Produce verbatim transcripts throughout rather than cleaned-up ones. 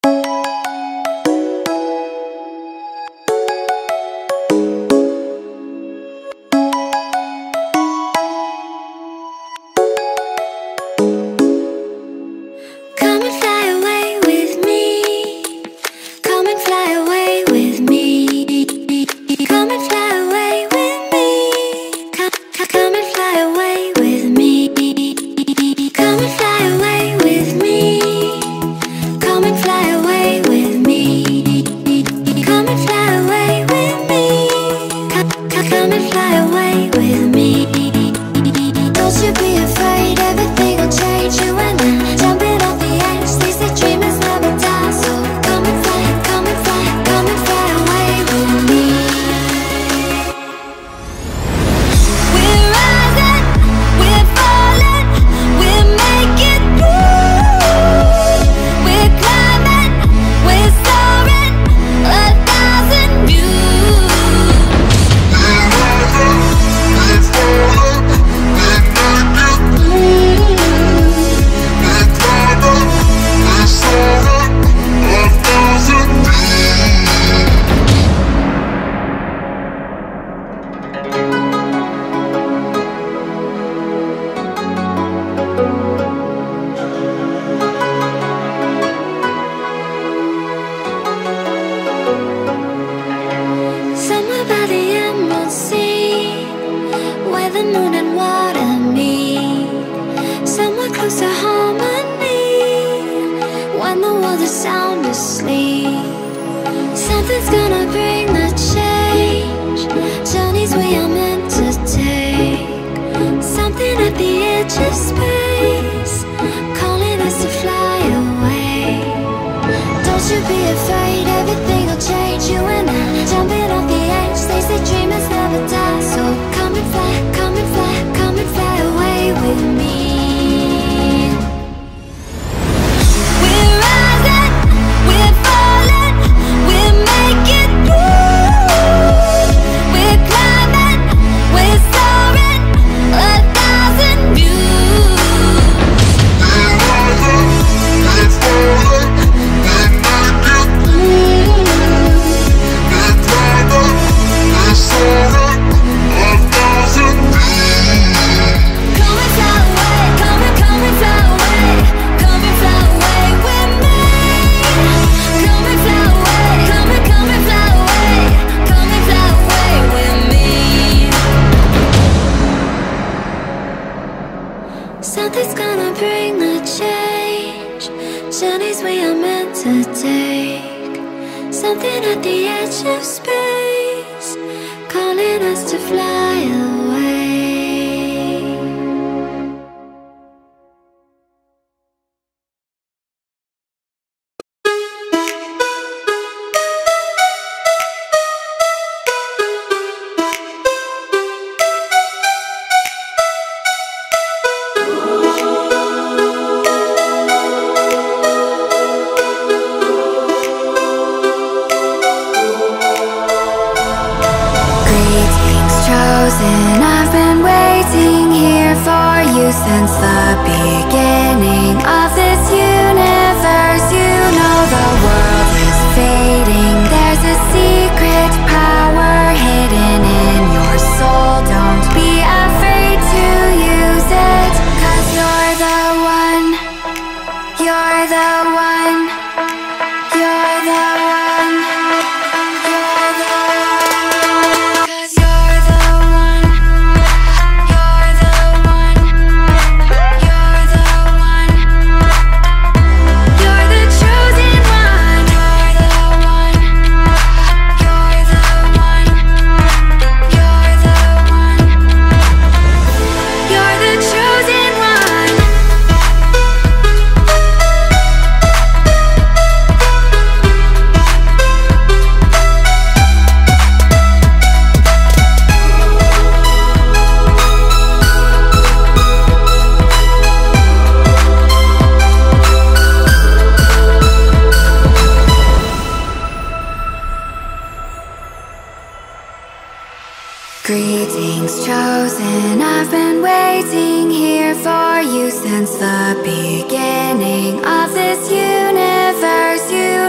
Greetings chosen, I've been waiting here for you since the beginning of this universe. You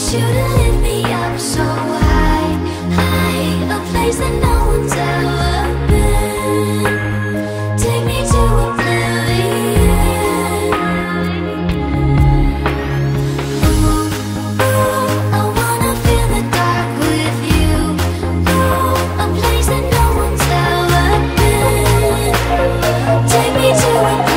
you to lift me up so high, high, a place that no one's ever been. Take me to oblivion. Ooh, ooh, I wanna feel the dark with you. Ooh, a place that no one's ever been. Take me to oblivion.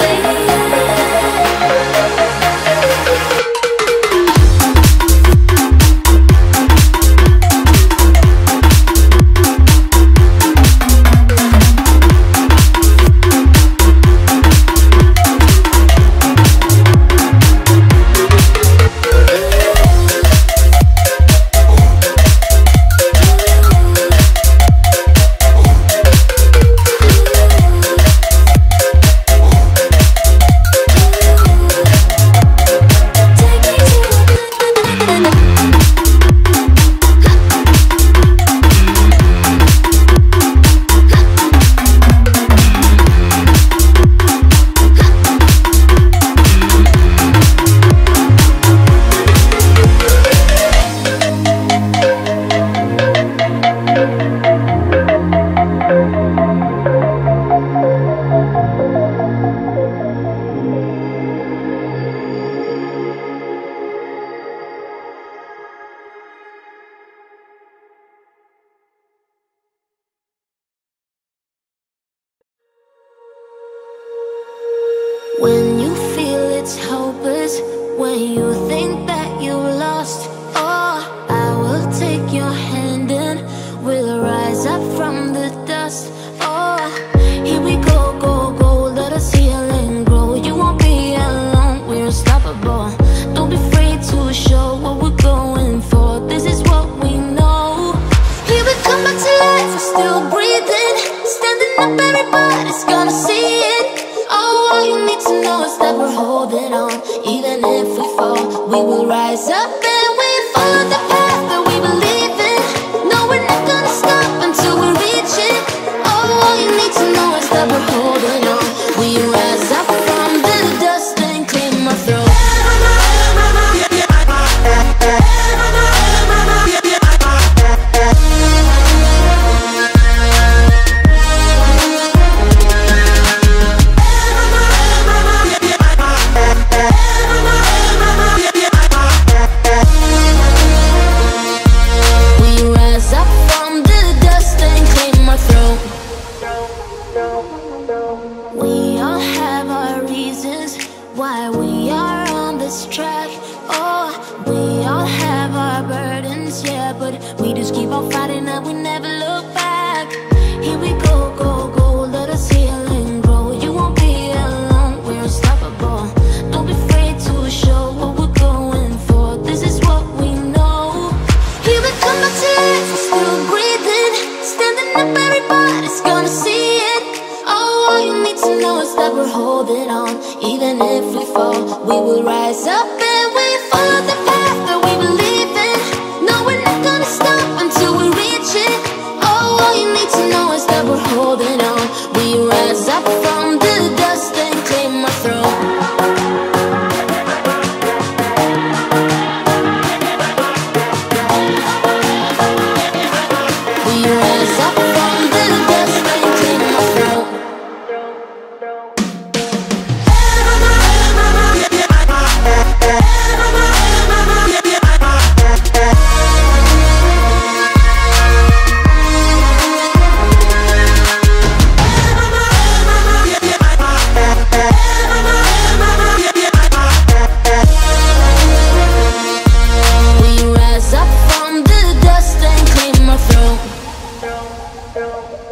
When you feel it's hopeless, when you think that you lost, oh, I will take your hand and we'll rise up from the dust. Oh, here we go, go, go, let us heal and grow. You won't be alone, we're unstoppable. Don't be afraid to show what we're going for. This is what we know. Here we come back to life, we're still breathing. Standing up, everybody's gonna see it. Oh, all you need to know is that we're holding on. Even if we fall, we will rise up and we follow the path that we believe in. No, we're not gonna stop until we reach it. Oh, all you need to know is that we're holding on. We rise up from the dust and clear my throat. We all have our reasons why we are on this track. Oh, we all have our burdens, yeah, but we just keep on fighting and we never look back. Here we go, go, go, let us heal and grow. You won't be alone, we're unstoppable. Don't be afraid to show what we're going for. This is what we know. Here we come back to life, we're still breathing. Standing up, everybody's gonna see it. Oh, all you need to know is that we're holding on. Even if we fall, we will rise up and we follow the path that we believe in. No, we're not gonna stop until we reach it. Oh, all you need to know is that we're holding on. We rise up from the dust and clear my throat. We rise up from the dust and clear my throat. We rise up from the dust and clear my throat.